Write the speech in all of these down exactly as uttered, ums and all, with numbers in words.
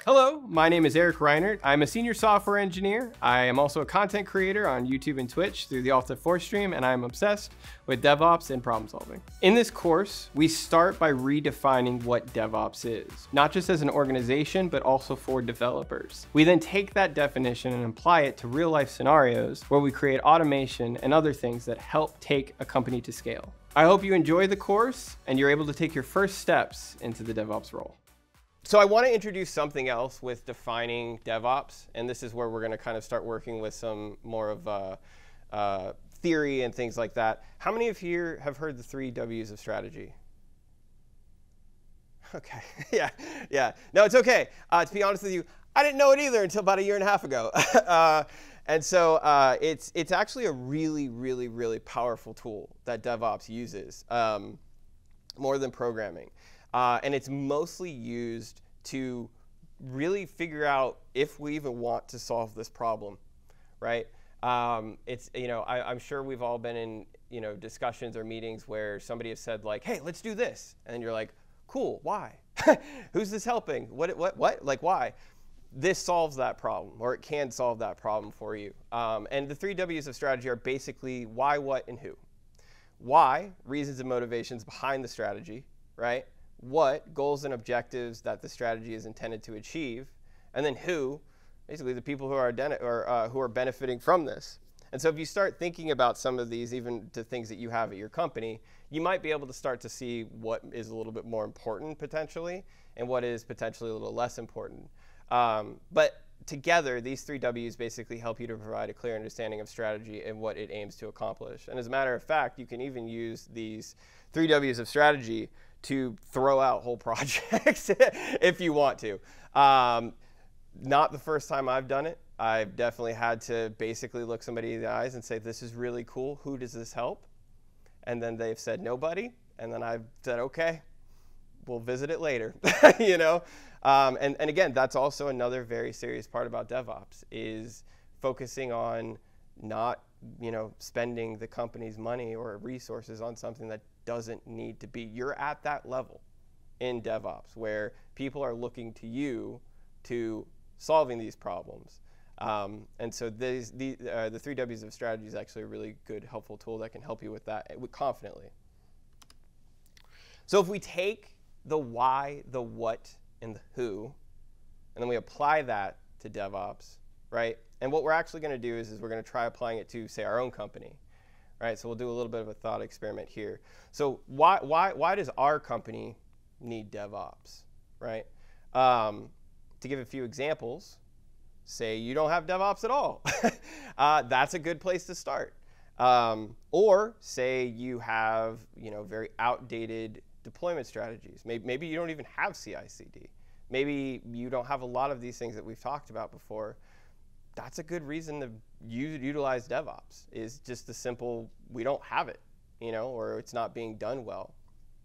Hello, my name is Erik Reinert. I'm a senior software engineer. I am also a content creator on YouTube and Twitch through the Alt F four stream, and I'm obsessed with DevOps and problem solving. In this course, we start by redefining what DevOps is, not just as an organization, but also for developers. We then take that definition and apply it to real life scenarios where we create automation and other things that help take a company to scale. I hope you enjoy the course and you're able to take your first steps into the DevOps role. So I want to introduce something else with defining DevOps, and this is where we're going to kind of start working with some more of uh, uh, theory and things like that. How many of you here have heard the three W's of strategy? Okay, yeah, yeah. No, it's okay. Uh, to be honest with you, I didn't know it either until about a year and a half ago. uh, and so uh, it's, it's actually a really, really, really powerful tool that DevOps uses, um, more than programming. Uh, and it's mostly used to really figure out if we even want to solve this problem, right? Um, it's, you know, I, I'm sure we've all been in, you know, discussions or meetings where somebody has said like, hey, let's do this. And you're like, cool, why? Who's this helping? What, what, what? Like, why? This solves that problem, or it can solve that problem for you. Um, and the three W's of strategy are basically why, what, and who. Why, reasons and motivations behind the strategy, right? What, goals and objectives that the strategy is intended to achieve, and then who, basically the people who are, or, uh, who are benefiting from this. And so if you start thinking about some of these, even to things that you have at your company, you might be able to start to see what is a little bit more important potentially, and what is potentially a little less important. Um, but together, these three W's basically help you to provide a clear understanding of strategy and what it aims to accomplish. And as a matter of fact, you can even use these three W's of strategy to throw out whole projects if you want to. Um, not the first time I've done it. I've definitely had to basically look somebody in the eyes and say, this is really cool. Who does this help? And then they've said, nobody. And then I've said, OK, we'll visit it later. you know? Um, and, and again, that's also another very serious part about DevOps, is focusing on not you know, spending the company's money or resources on something that doesn't need to be. You're at that level in DevOps where people are looking to you to solving these problems. Um, and so these, the, uh, the three W's of strategy is actually a really good, helpful tool that can help you with that confidently. So if we take the why, the what, and the who, and then we apply that to DevOps, right? And what we're actually going to do is, is we're going to try applying it to, say, our own company, right? So we'll do a little bit of a thought experiment here. So why, why, why does our company need DevOps, right? Um, to give a few examples, say you don't have DevOps at all. uh, that's a good place to start. Um, or say you have you know, very outdated deployment strategies. Maybe, maybe you don't even have C I C D. Maybe you don't have a lot of these things that we've talked about before. That's a good reason to use, utilize DevOps, is just the simple, we don't have it, you know, or it's not being done well.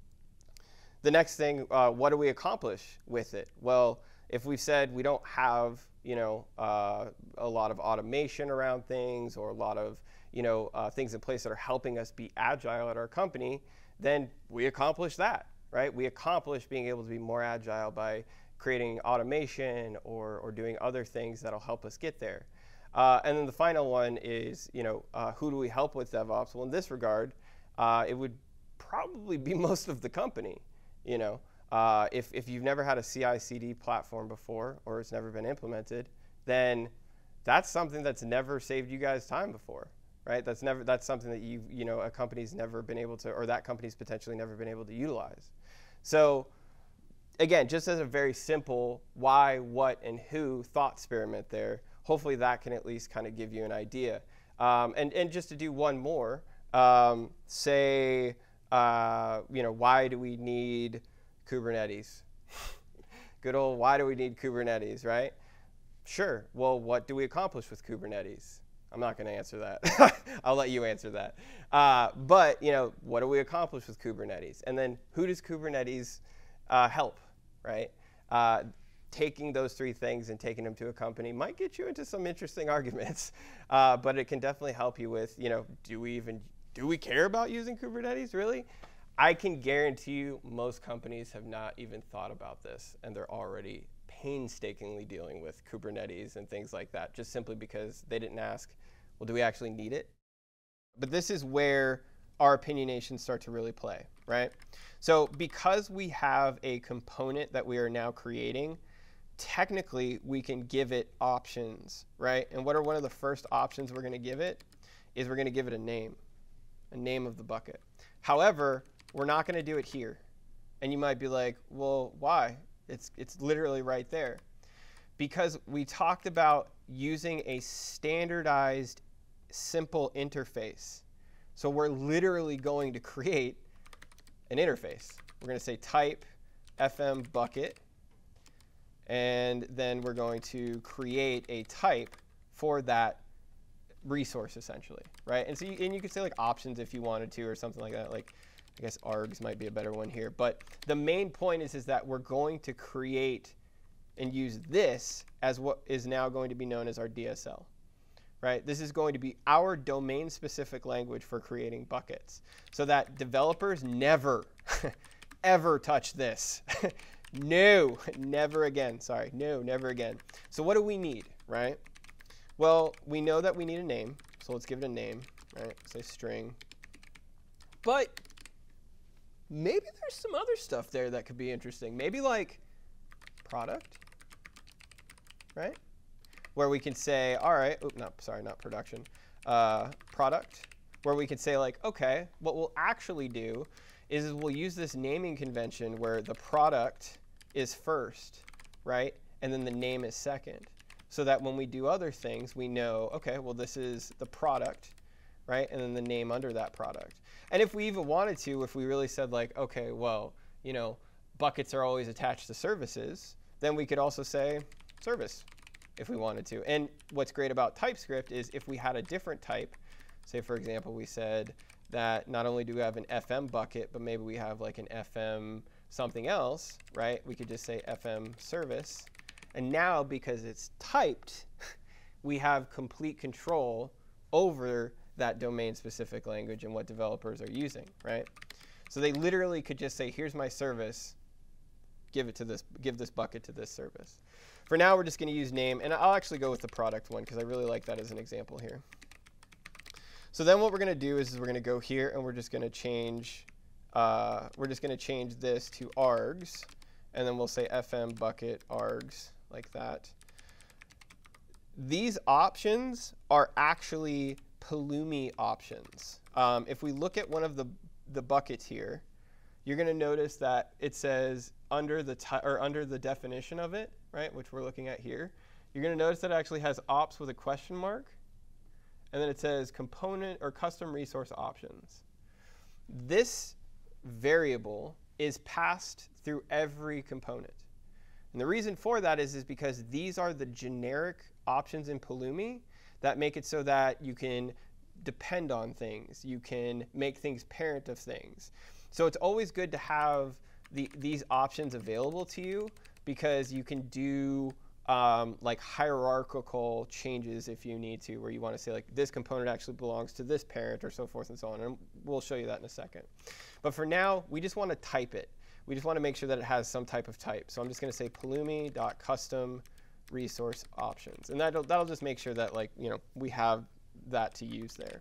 The next thing, uh, what do we accomplish with it? Well, if we've said we don't have, you know, uh, a lot of automation around things, or a lot of, you know, uh, things in place that are helping us be agile at our company, then we accomplish that, right? We accomplish being able to be more agile by creating automation or, or doing other things that'll help us get there. Uh, and then the final one is, you know, uh, who do we help with DevOps? Well, in this regard, uh, it would probably be most of the company. You know, uh, if, if you've never had a C I C D platform before, or it's never been implemented, then that's something that's never saved you guys time before, right? That's never, that's something that you, you know, a company's never been able to, or that company's potentially never been able to utilize. So again, just as a very simple why, what, and who thought experiment there, hopefully that can at least kind of give you an idea. Um, and, and just to do one more, um, say, uh, you know, why do we need Kubernetes? Good old why do we need Kubernetes, right? Sure. Well, what do we accomplish with Kubernetes? I'm not going to answer that. I'll let you answer that. Uh, but, you know, what do we accomplish with Kubernetes? And then who does Kubernetes uh, help, right? Uh, taking those three things and taking them to a company might get you into some interesting arguments. Uh, but it can definitely help you with, you know, do we even, do we care about using Kubernetes, really? I can guarantee you most companies have not even thought about this, and they're already painstakingly dealing with Kubernetes and things like that, just simply because they didn't ask, well, do we actually need it? But this is where our opinionations start to really play, right? So because we have a component that we are now creating, technically we can give it options, right? And what are one of the first options we're going to give it is we're going to give it a name, a name of the bucket. However, we're not going to do it here. And you might be like, well, why? It's, it's literally right there. Because we talked about using a standardized, simple interface. So we're literally going to create an interface. We're going to say type fm bucket. And then we're going to create a type for that resource, essentially, right? And so you, and you could say like options if you wanted to, or something like that. Like, I guess args might be a better one here. But the main point is, is that we're going to create and use this as what is now going to be known as our D S L, right? This is going to be our domain-specific language for creating buckets, so that developers never, ever touch this. No, never again. Sorry, no, never again. So what do we need, right? Well, we know that we need a name, so let's give it a name, right? Say string. But maybe there's some other stuff there that could be interesting. Maybe like product, right? Where we can say, all right, oh, no, sorry, not production, uh, product, where we can say like, okay, what we'll actually do is, is we'll use this naming convention where the product is first, right? And then the name is second. So that when we do other things, we know, okay, well, this is the product, right? And then the name under that product. And if we even wanted to, if we really said like, okay, well, you know, buckets are always attached to services, then we could also say service if we wanted to. And what's great about TypeScript is if we had a different type, say, for example, we said that not only do we have an F M bucket, but maybe we have like an F M something else, right? We could just say F M service. And now, because it's typed, we have complete control over that domain-specific language and what developers are using, right? So they literally could just say, here's my service, give it to this, give this bucket to this service. For now, we're just going to use name. And I'll actually go with the product one, because I really like that as an example here. So then what we're going to do is, is we're going to go here, and we're just going to change, uh, we're just going to change this to args. And then we'll say fm bucket args, like that. These options are actually Pulumi options. Um, if we look at one of the, the buckets here, you're going to notice that it says under the, or under the definition of it, right, which we're looking at here, you're going to notice that it actually has ops with a question mark. And then it says component or custom resource options. This variable is passed through every component. And the reason for that is, is because these are the generic options in Pulumi that make it so that you can depend on things. You can make things parent of things. So it's always good to have the, these options available to you, because you can do um, like hierarchical changes if you need to, where you want to say like this component actually belongs to this parent, or so forth and so on. And we'll show you that in a second. But for now, we just want to type it. We just want to make sure that it has some type of type. So I'm just going to say pulumi.custom resource options. And that'll, that'll just make sure that like, you know, we have that to use there.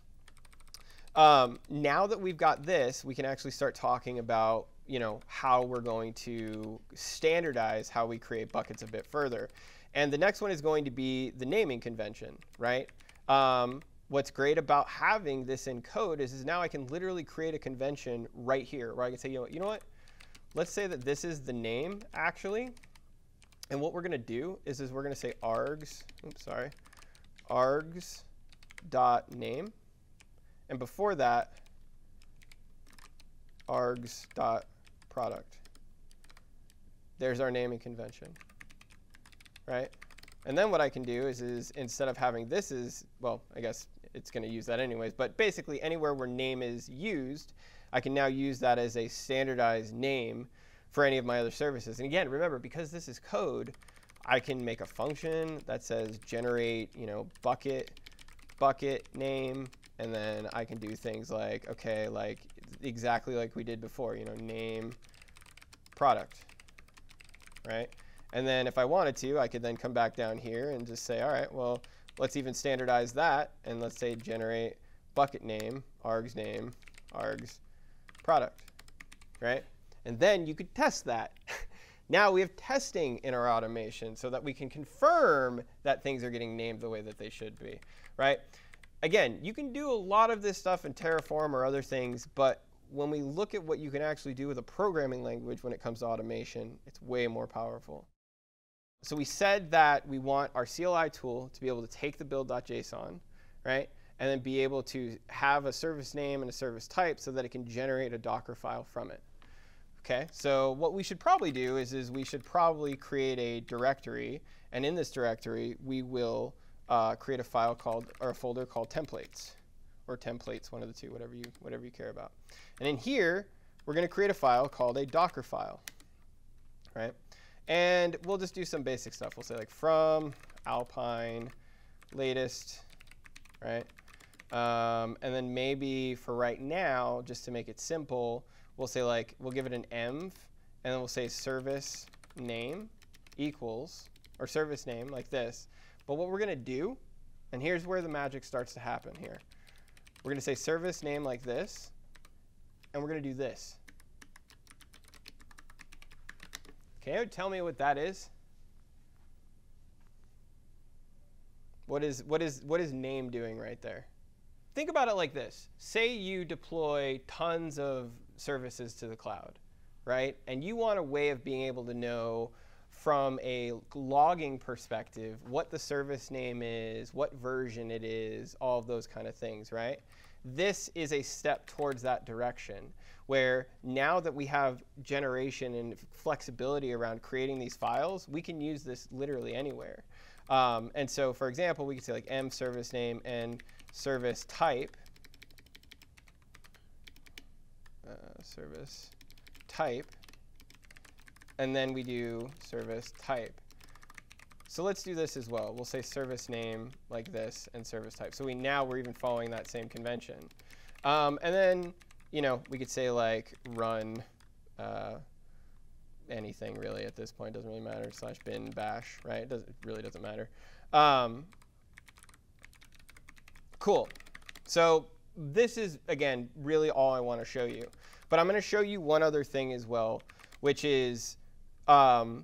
Um, now that we've got this, we can actually start talking about, you know, how we're going to standardize how we create buckets a bit further. And the next one is going to be the naming convention, right? Um, what's great about having this in code is, is now I can literally create a convention right here, where I can say, you know, you know what? Let's say that this is the name, actually. And what we're going to do is, is we're going to say args, oops, sorry, args.name. And before that, args.product. There's our naming convention, right? And then what I can do is, is instead of having this is, well, I guess it's going to use that anyways, but basically anywhere where name is used, I can now use that as a standardized name for any of my other services. And again, remember, because this is code, I can make a function that says generate, you know, bucket, bucket name, and then I can do things like, okay, like exactly like we did before, you know, name product, right? And then if I wanted to, I could then come back down here and just say, all right, well, let's even standardize that. And let's say generate bucket name, args name, args product, right? And then you could test that. Now we have testing in our automation so that we can confirm that things are getting named the way that they should be, right? Again, you can do a lot of this stuff in Terraform or other things, but when we look at what you can actually do with a programming language when it comes to automation, it's way more powerful. So we said that we want our C L I tool to be able to take the build.json, right? And then be able to have a service name and a service type so that it can generate a Docker file from it. Okay, so what we should probably do is, is we should probably create a directory. And in this directory, we will uh, create a file called, or a folder called templates. Or templates, one of the two, whatever you, whatever you care about. And in here, we're going to create a file called a Dockerfile, right? And we'll just do some basic stuff. We'll say like from Alpine latest, right? Um, and then maybe for right now, just to make it simple, we'll say like, we'll give it an env, and then we'll say service name equals, or service name like this. But what we're going to do, and here's where the magic starts to happen here. We're going to say service name like this, and we're going to do this. Can you tell me what that is? What is, what is, what is name doing right there? Think about it like this. Say you deploy tons of services to the cloud, right? And you want a way of being able to know from a logging perspective what the service name is, what version it is, all of those kind of things, right? This is a step towards that direction, where now that we have generation and flexibility around creating these files, we can use this literally anywhere. Um, and so, for example, we could say like m service name and service type, uh, service type, and then we do service type. So let's do this as well. We'll say service name like this and service type. So we now we're even following that same convention. Um, and then, you know, we could say like run uh, anything really at this point. Doesn't really matter. Slash bin bash, right? It, doesn't, it really doesn't matter. Um, cool. So this is, again, really all I want to show you. But I'm going to show you one other thing as well, which is um,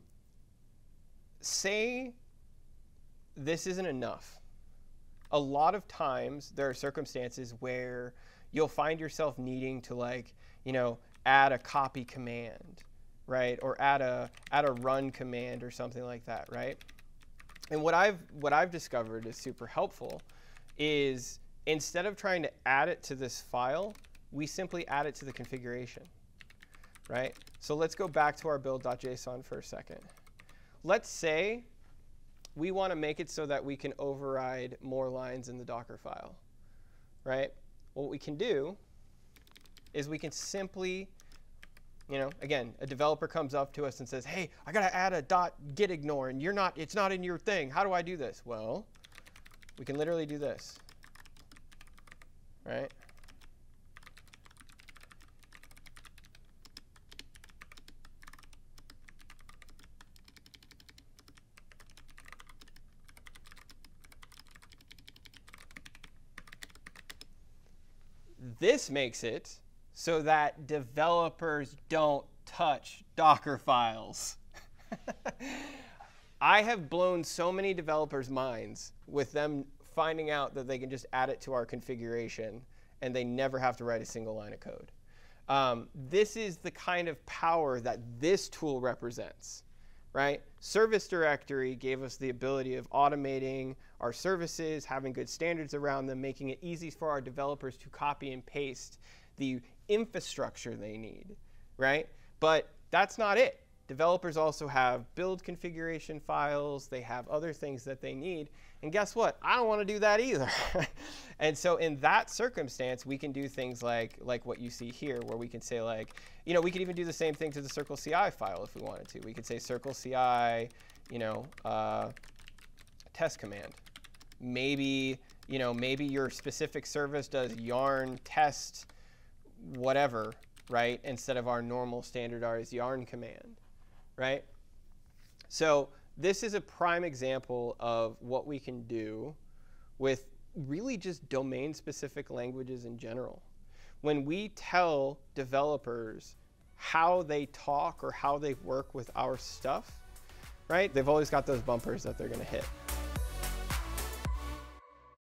say this isn't enough. A lot of times there are circumstances where you'll find yourself needing to, like, you know, add a copy command, right? Or add a add a run command or something like that, right? And what I've what I've discovered is super helpful is instead of trying to add it to this file, we simply add it to the configuration, right? So let's go back to our build.json for a second. Let's say we want to make it so that we can override more lines in the Dockerfile, right? What we can do is we can simply, you know, again, a developer comes up to us and says, hey, I got to add a dot git ignore, and you're not, it's not in your thing. How do I do this? Well, we can literally do this, right? This makes it so that developers don't touch Dockerfiles. I have blown so many developers' minds with them finding out that they can just add it to our configuration and they never have to write a single line of code. Um, this is the kind of power that this tool represents, right? Service Directory gave us the ability of automating our services, having good standards around them, making it easy for our developers to copy and paste the infrastructure they need, right? But that's not it. Developers also have build configuration files. They have other things that they need. And guess what? I don't want to do that either. And so in that circumstance, we can do things like, like what you see here, where we can say, like, you know, we could even do the same thing to the CircleCI file if we wanted to. We could say CircleCI, you know, uh, test command. Maybe, you know, maybe your specific service does yarn test whatever, right, instead of our normal standardized yarn command, right? So this is a prime example of what we can do with really just domain-specific languages in general. When we tell developers how they talk or how they work with our stuff, right, they've always got those bumpers that they're going to hit.